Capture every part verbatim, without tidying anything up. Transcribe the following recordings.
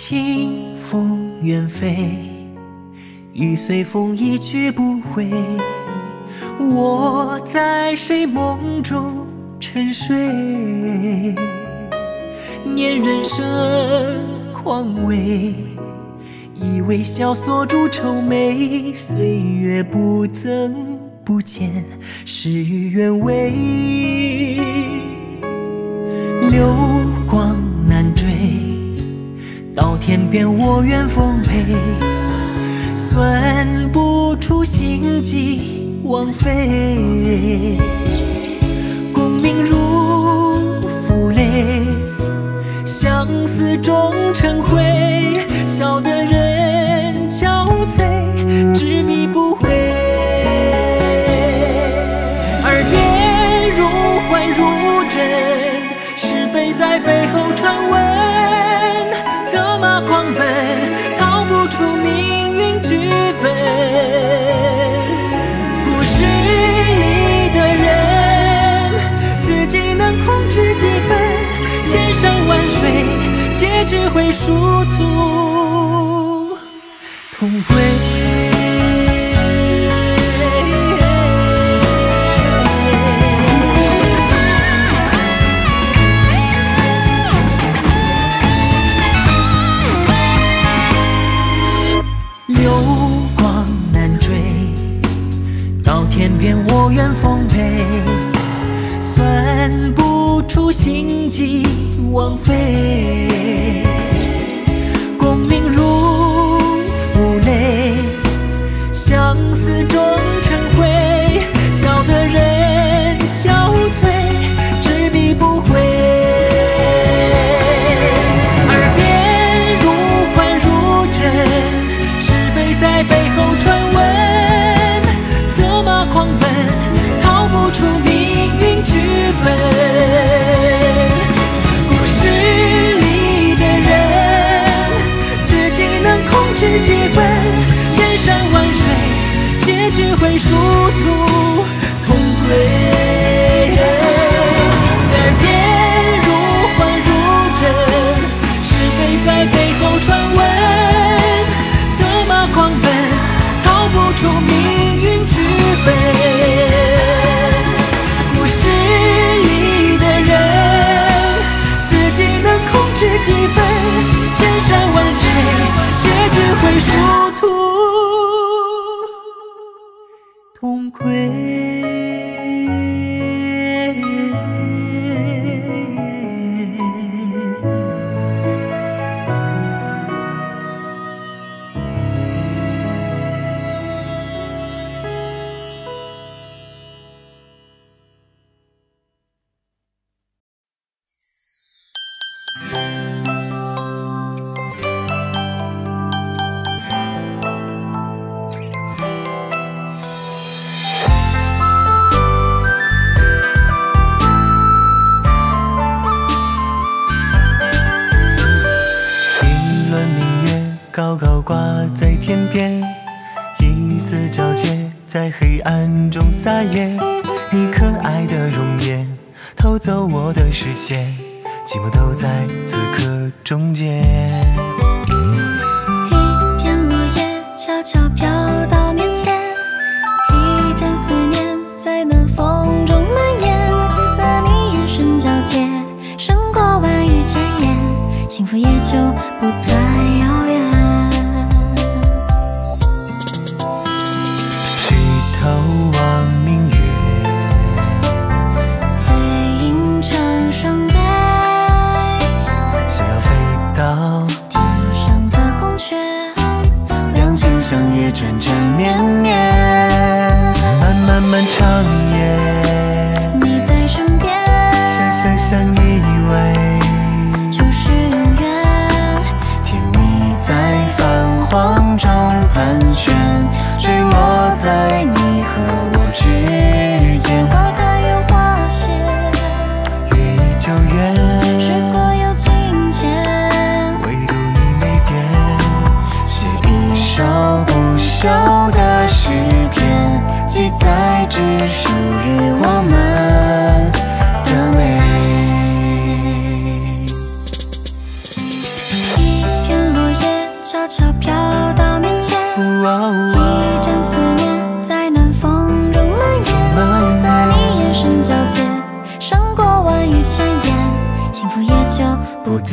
清风远飞，雨随风一去不回。我在谁梦中沉睡？念人生况味，以微笑锁住愁眉。岁月不增不减，事与愿违。流光难追，到天边我愿奉陪。算不出心机枉费，功名如负累，相思终成灰。笑得人憔悴，执迷不悔。耳边如幻如真，是非在背后传闻。策马狂奔，逃不出命运剧本。故事里的人，自己能控制几分？千山万水，结局会殊途同归。天边我愿奉陪，算不出心机枉费。功名如负累，相思终成灰。笑得人憔悴，执迷不悔。耳边如幻如真，是非在背后传闻。狂奔，逃不出命运剧本。故事里的人，自己能控制几分？千山万水，结局会殊途同归。耳边如幻如真，是非在背后传闻。策马狂奔，逃不出命运剧本。故事里的人，自己能控制几分？千山万水，结局会殊途同归。高高挂在天边，一丝皎洁在黑暗中撒野。你可爱的容颜偷走我的视线，寂寞都在此刻终结。 一片落叶悄悄飘到面前，一阵思念在暖风中蔓延。和你眼神交接，胜过万语千言，幸福也就不再遥远。 头望明月， 背影成双对， 想要飞到天上的宫阙， 两情相悦，缠缠绵绵，漫漫漫长夜， 你在身边， 想想想以为就是永远。 甜蜜在泛黄中盘旋，坠落在你和我之间。 花开又花谢， 月依旧圆， 时过又境迁， 唯独你没变，写一首不朽的诗。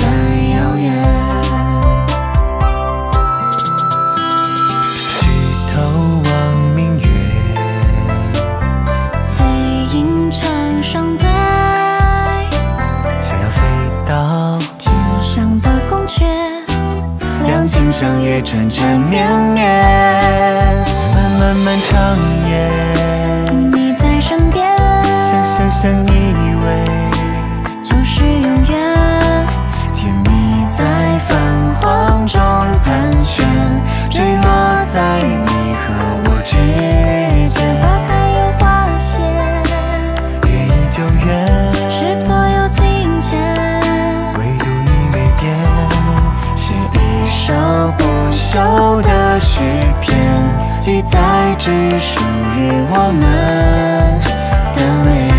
遥远。举头望明月， 对影成双对， 想要飞到天上的宫阙， 两情相悦，缠缠绵绵，漫漫漫长夜， 你在身边， 想想相依偎， 就是永远。 甜蜜在泛黄中盘旋，坠落在你和我之间。 花开又花谢， 夜已久远， 时过又境迁， 唯独你没变，写一首不朽的诗篇，记载只属于我们的美。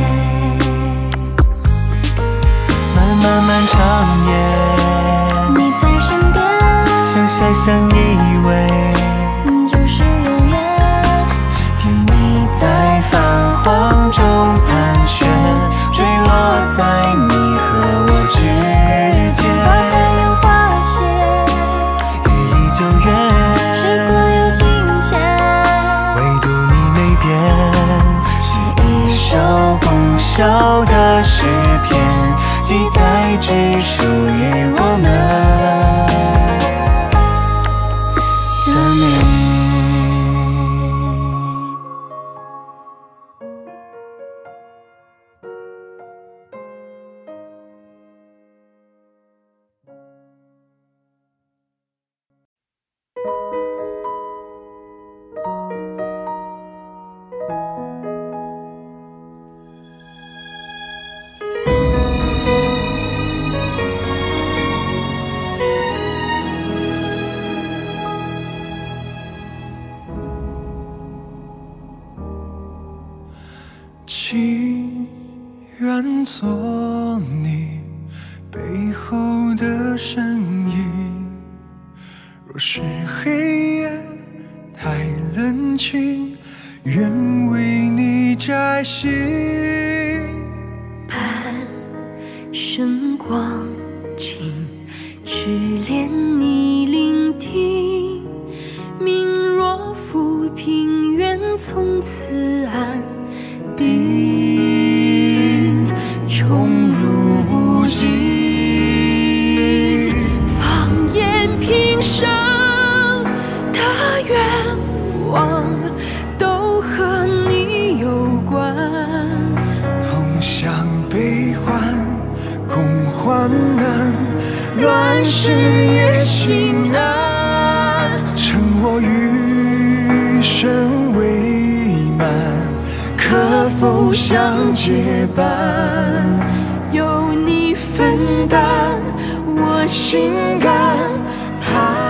漫漫漫长夜， 你在身边， 想想相依偎， 就是永远。 甜蜜在泛黄中盘旋，坠落在你和我之间。 花开又花谢， 夜已久远， 时过又境迁， 唯独你没变，写一首不朽的诗篇，记载只属于我们的美。情愿做你背后的身影，若是黑夜太冷清，愿为你摘星。 半生光景，只恋你聆听。明若浮萍，愿从此安定，宠辱不惊。放眼平生的愿望，都和你有关。 同享悲欢，共患难，乱世也心安。趁我余生未满，可否相结伴？ 有你分担我心肝盼。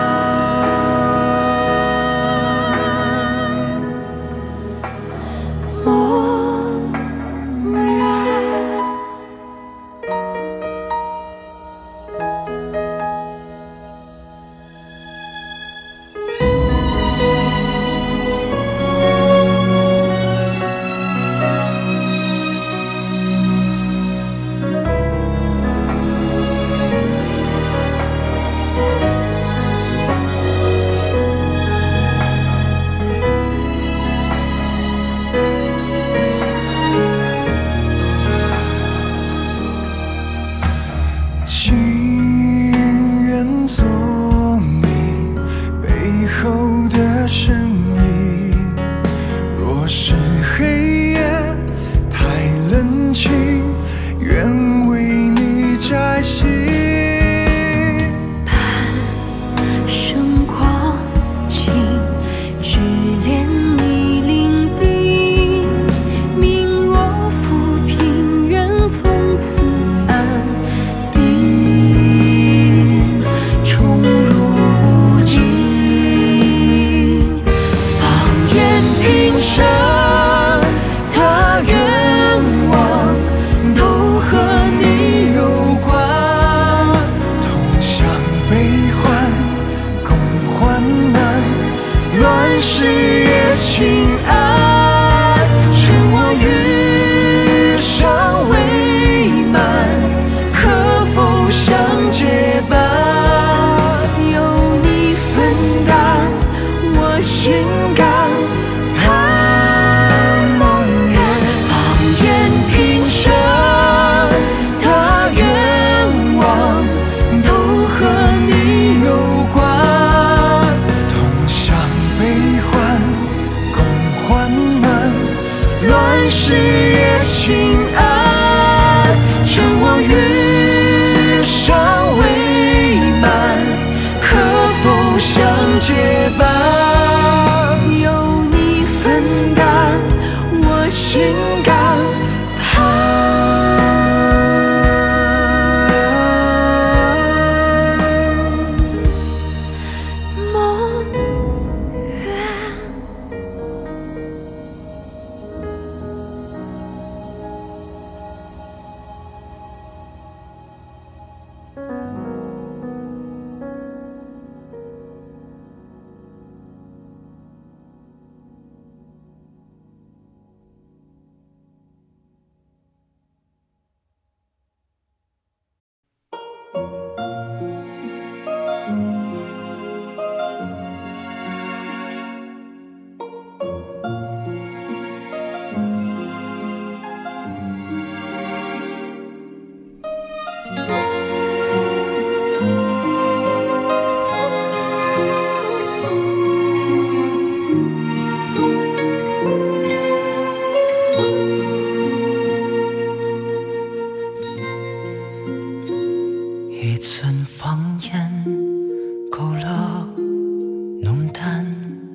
一寸芳烟勾勒浓淡，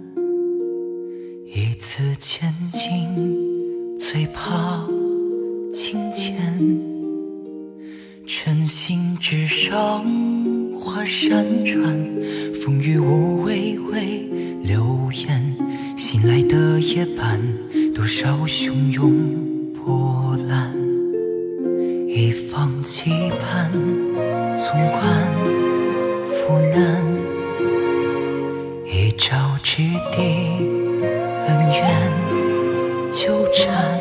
一次前进最怕清浅。晨星之上花闪转，风雨无微微流言。醒来的夜半，多少汹涌波澜。一方期盼，纵观浮难，一朝之地，恩怨纠缠。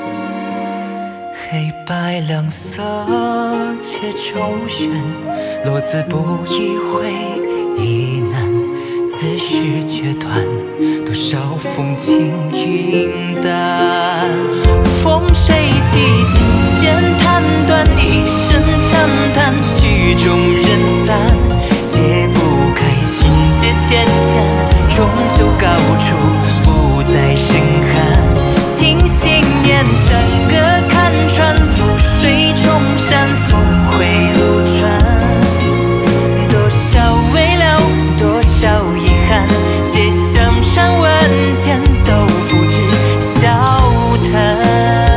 黑白两色且周旋，落字不意会亦难。自是决断，多少风轻云淡。风吹起琴弦弹断，一声长叹，曲终人散。解不开心结牵牵，终究高处不再声寒。清醒念山歌看穿，覆水冲山，峰回路转。多少未了，多少遗憾，皆向传闻间都付之笑谈。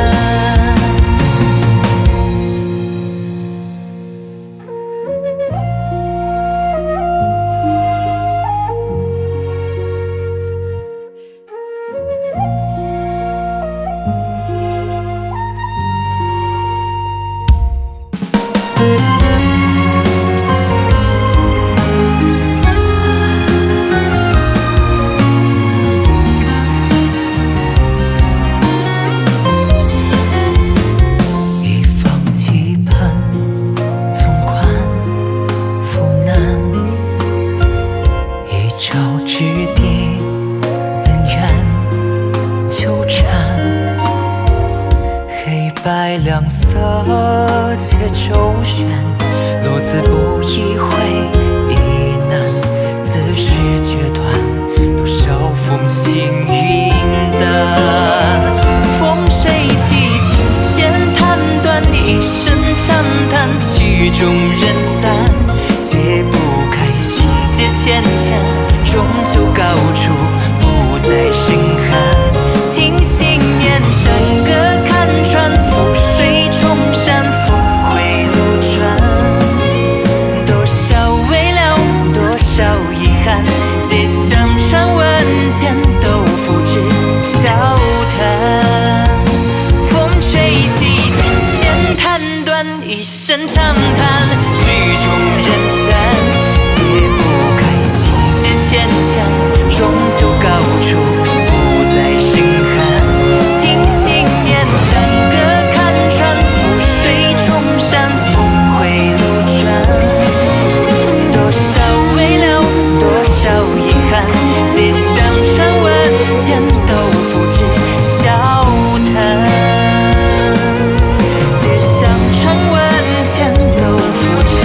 两色且周旋，落字不意会亦难。自是决断，多少风轻云淡。风吹起琴弦弹断，一声长叹，曲终人散。解不开心结牵牵，终究高处不再声寒。清醒念山歌看穿，覆水冲山，峰回路转。多少未了，多少遗憾，皆向传闻间都付之笑谈。风吹起琴弦弹断，一声长叹，曲终人散。解不开心结牵牵，终究高处不再声寒。清醒念山歌看穿，覆水冲山，峰回路转。多少未了，多少遗憾，皆向传闻间都付之笑谈。皆向传闻间都付之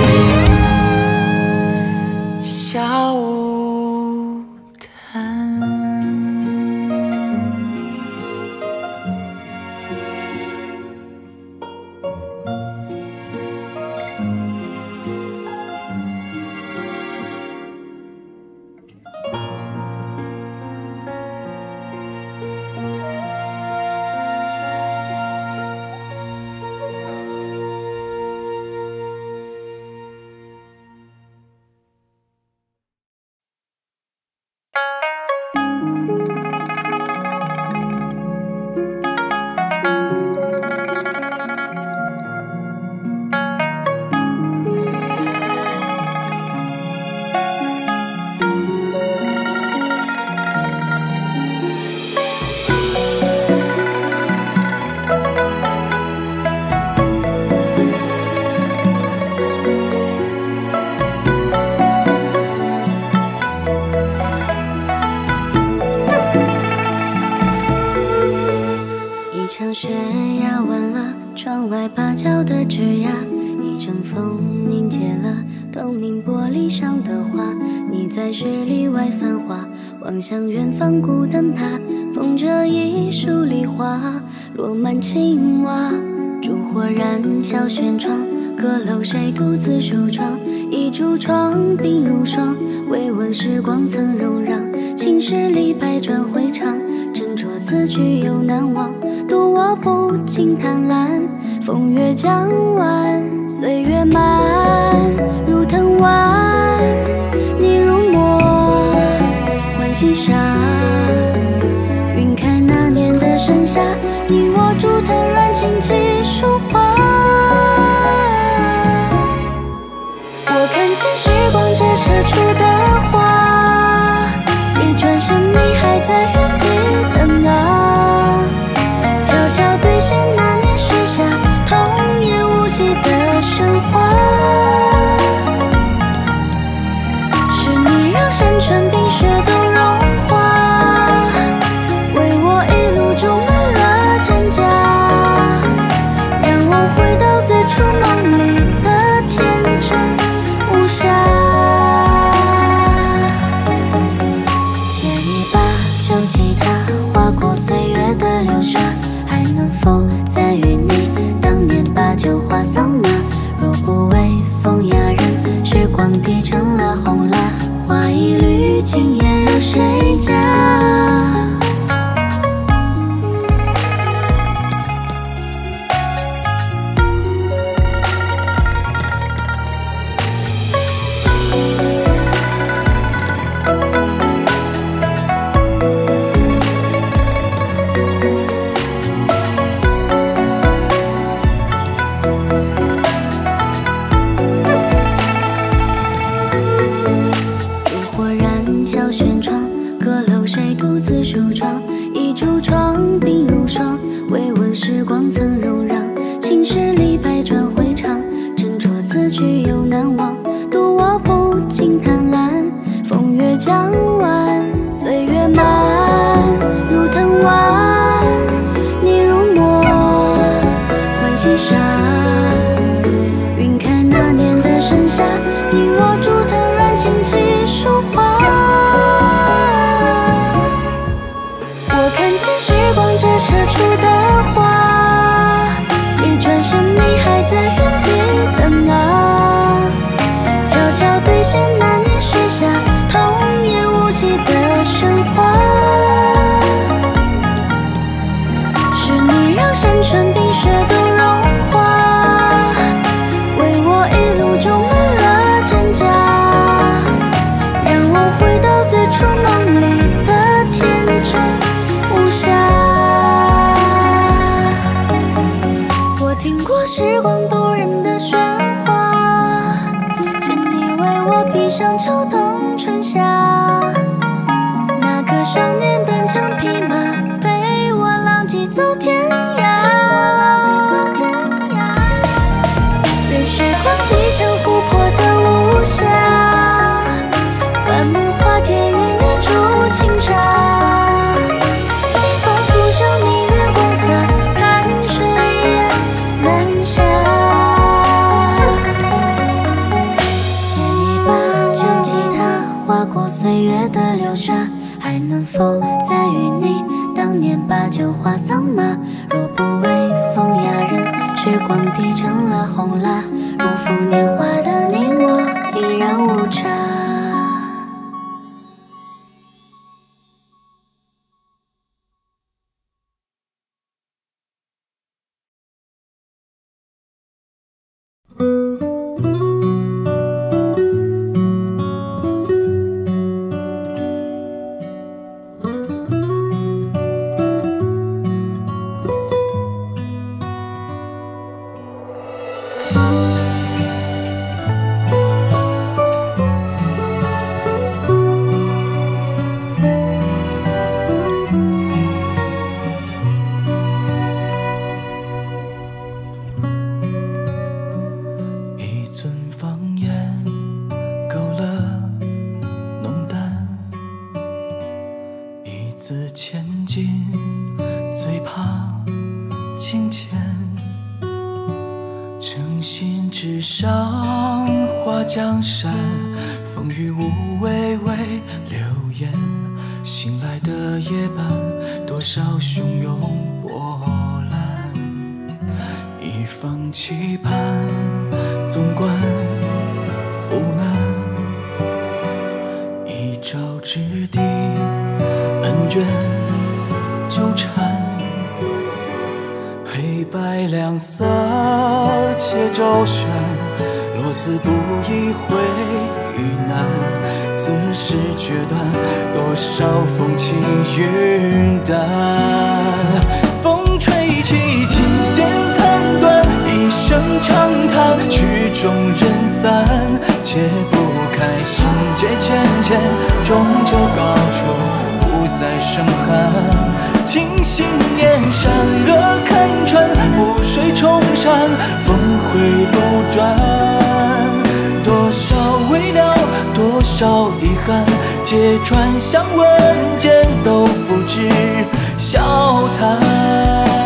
笑谈。 雪压弯了窗外芭蕉的枝桠，一阵风凝结了透明玻璃上的花。你在十里外繁华，望向远方古灯塔，风着一树梨花，落满青蛙。烛火燃小轩窗， 阁楼谁独自梳妆？一橱窗鬓如霜，未闻时光曾容让。青史里百转回肠，斟酌字句又难忘。独我不禁贪婪，风月将晚，岁月漫如藤蔓，你如墨，欢喜杀。云开那年的盛夏，你我竹藤软轻骑书画。我看见时光折射出的花，一转身你还在原地等啊。悄悄兑现那年许下童言无忌的神话，是你让山川冰雪都融化，为我一路种满了蒹葭，让我回到最初梦里的天真无瑕。借一把旧吉他，划过岁月的流沙，还能否再与你当年把酒话桑麻？若不为风雅人，时光滴成了红蜡，花一缕今夜入谁家？梳妆，一橱窗鬓如霜，未闻时光曾容让。青史里百转回肠，斟酌字句又难忘。独我不禁贪婪，风月将晚，岁月漫如藤蔓，你如墨，欢喜杀。云开那年的盛夏，你我竹藤软轻骑书画。我看见时光折射出的花，一转身你还在原地等啊。悄悄兑现那年许下童言无忌的神话，是你让山川冰雪都融化，为我一路种满了蒹葭，让我回到最初梦里的天真无瑕。我听过时光渡人的喧哗，是你为我披上秋冬春夏。那个少年单枪匹马，陪我浪迹走天涯。任时光滴成琥珀的无瑕，万木花田与你煮清茶。岁月的流沙，还能否再与你当年把酒话桑麻？若不为风雅人，时光滴成了红蜡，不负年华的你我依然无差。 江山风雨无畏为流言，醒来的夜半，多少汹涌波澜。一方期盼， 倦纠缠，黑白两色且周旋，落字不意会遇难，此时决断，多少风轻云淡。风吹起，琴弦弹断，一声长叹，曲终人散，解不开，心结渐渐，终究高处不再生寒。清醒念，善恶看穿，覆水冲山，峰回路转。多少未了，多少遗憾，揭穿相闻间，都付之笑谈。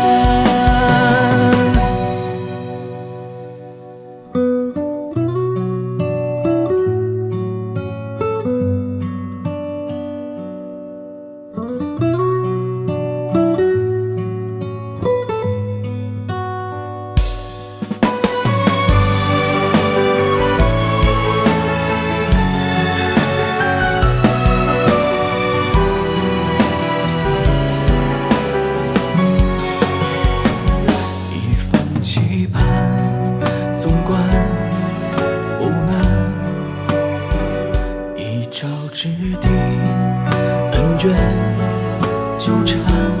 指定恩怨纠缠，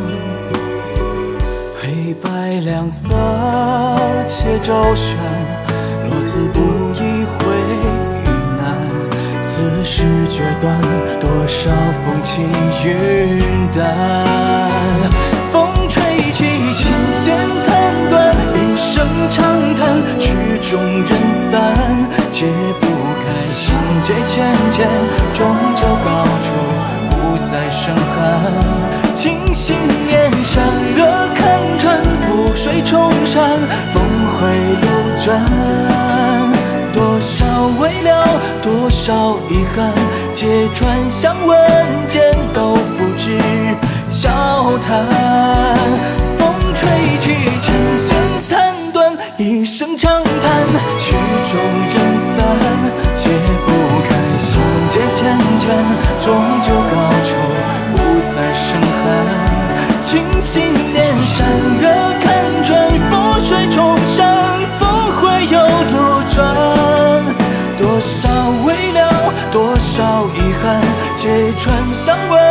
黑白两色且周旋，落字不意会遇难，此时决断，多少风轻云淡。风吹起，琴弦弹断，一声长叹，曲终人散，解不开，心结渐渐，终究高处不再生寒。清醒念，善恶看穿，覆水冲山，峰回路转。多少未了，多少遗憾，揭穿相闻间，都付之笑谈。风吹起，琴弦弹断，一声长叹，曲终人散，解不开，心结渐渐，终究高处不再生寒。清醒念，善恶看穿，覆水冲山，峰回又路转。多少未了，多少遗憾，揭穿相闻